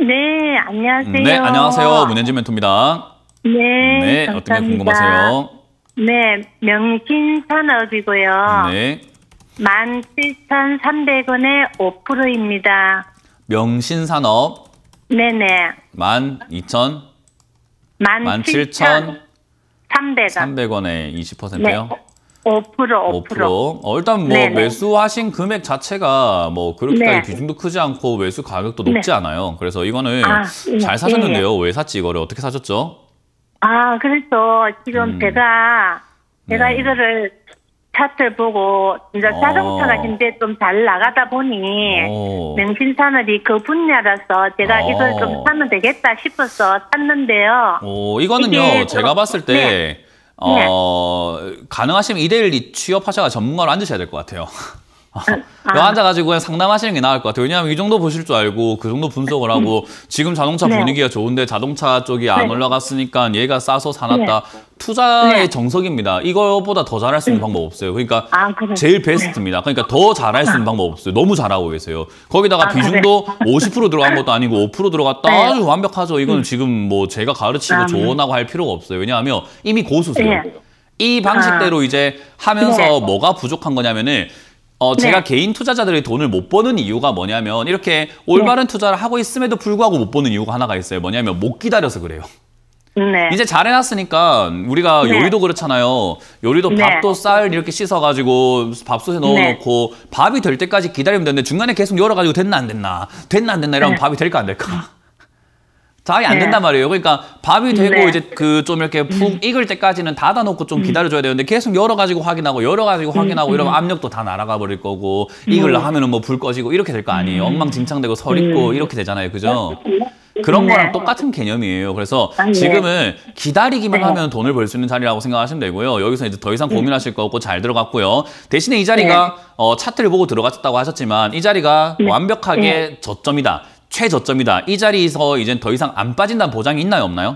네, 안녕하세요. 네, 안녕하세요. 문현진 멘토입니다. 네, 네, 감사합니다. 어떤 게 궁금하세요? 네, 명신산업이고요. 네. 17,300원에 5%입니다. 명신산업 네네. 12,000 17,300원. 17,300원에 20%요? 네, 5%. 일단 뭐 네네. 매수하신 금액 자체가 뭐 그렇게까지 네. 비중도 크지 않고 매수 가격도 높지 않아요. 그래서 이거는 네. 잘 사셨는데요. 왜 샀지 이거를? 어떻게 사셨죠? 그래서 지금 제가 네. 이거를 차트를 보고 이제 자동차가 현재 좀 잘 나가다 보니 명신산업이 그 분야라서 제가 이걸 좀 사면 되겠다 싶어서 샀는데요. 이거는요. 제가 봤을 때 네. 가능하시면 2대1 취업하셔가 전문가로 앉으셔야 될 것 같아요. 여기 앉아가지고 그냥 상담하시는 게 나을 것 같아요. 왜냐하면 이 정도 보실 줄 알고 그 정도 분석을 하고 지금 자동차 분위기가 좋은데 자동차 쪽이 안 올라갔으니까 얘가 싸서 사놨다. 투자의 정석입니다. 이거보다 더 잘할 수 있는 방법 없어요. 그러니까 제일 베스트입니다. 그러니까 더 잘할 수 있는 방법 없어요. 너무 잘하고 계세요. 거기다가 비중도 50% 들어간 것도 아니고 5% 들어갔다. 아주 완벽하죠. 이거는 지금 뭐 제가 가르치고 조언하고 할 필요가 없어요. 왜냐하면 이미 고수세요. 이 방식대로 이제 하면서 뭐가 부족한 거냐면은 제가 개인 투자자들이 돈을 못 버는 이유가 뭐냐면 이렇게 올바른 투자를 하고 있음에도 불구하고 못 버는 이유가 하나가 있어요. 뭐냐면 못 기다려서 그래요. 이제 잘 해놨으니까 우리가 요리도 그렇잖아요. 요리도 밥도 쌀 이렇게 씻어가지고 밥솥에 넣어놓고 밥이 될 때까지 기다리면 되는데 중간에 계속 열어가지고 됐나 안 됐나 이러면 밥이 될까 안 될까? 잘 안 된단 말이에요. 그러니까 밥이 되고 이제 그 좀 이렇게 푹 익을 때까지는 닫아놓고 좀 기다려줘야 되는데 계속 열어가지고 확인하고 이러면 압력도 다 날아가 버릴 거고 익으려 하면은 뭐 불 꺼지고 이렇게 될 거 아니에요. 엉망진창되고 설 있고 이렇게 되잖아요. 그죠? 그런 거랑 똑같은 개념이에요. 그래서 지금은 기다리기만 하면 돈을 벌 수 있는 자리라고 생각하시면 되고요. 여기서 이제 더 이상 고민하실 거 없고 잘 들어갔고요. 대신에 이 자리가 차트를 보고 들어갔다고 하셨지만 이 자리가 완벽하게 저점이다. 최저점이다. 이 자리에서 이제 더 이상 안 빠진다는 보장이 있나요, 없나요?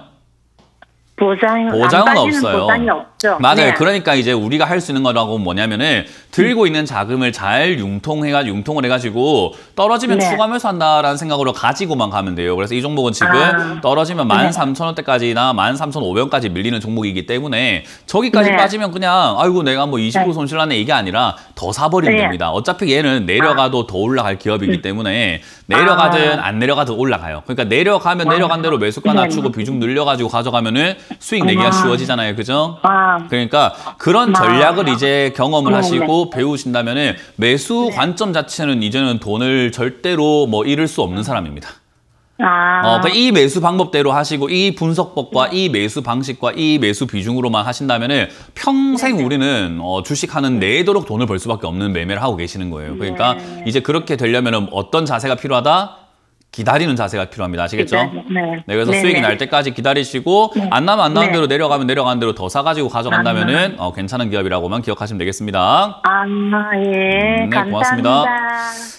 보장은 없어요. 보장이 없죠. 맞아요. 그러니까 이제 우리가 할 수 있는 거라고 뭐냐면은 들고 있는 자금을 잘 융통을 해가지고 떨어지면 추가 매수한다라는 생각으로 가지고만 가면 돼요. 그래서 이 종목은 지금 떨어지면 13,000원대까지나 13,500원까지 밀리는 종목이기 때문에 저기까지 빠지면 그냥 아이고 내가 뭐 20% 손실 났네 이게 아니라 더 사버리면 됩니다. 어차피 얘는 내려가도 더 올라갈 기업이기 때문에 내려가든 안 내려가든 올라가요. 그러니까 내려가면 내려간 대로 매수가 낮추고 비중 늘려가지고 가져가면은 수익 내기가 쉬워지잖아요. 그죠? 그러니까 그런 전략을 이제 경험을 하시고 배우신다면은 매수 관점 자체는 이제는 돈을 절대로 뭐 잃을 수 없는 사람입니다. 그러니까 이 매수 방법대로 하시고 이 분석법과 이 매수 방식과 이 매수 비중으로만 하신다면은 평생 우리는 주식하는 내도록 돈을 벌 수밖에 없는 매매를 하고 계시는 거예요. 그러니까 이제 그렇게 되려면은 어떤 자세가 필요하다? 기다리는 자세가 필요합니다. 아시겠죠? 그래서 수익이 날 때까지 기다리시고 안 나면 안 나는 대로 내려가면 내려가는 대로 더 사가지고 가져간다면은 괜찮은 기업이라고만 기억하시면 되겠습니다. 예. 네, 고맙습니다. 감사합니다.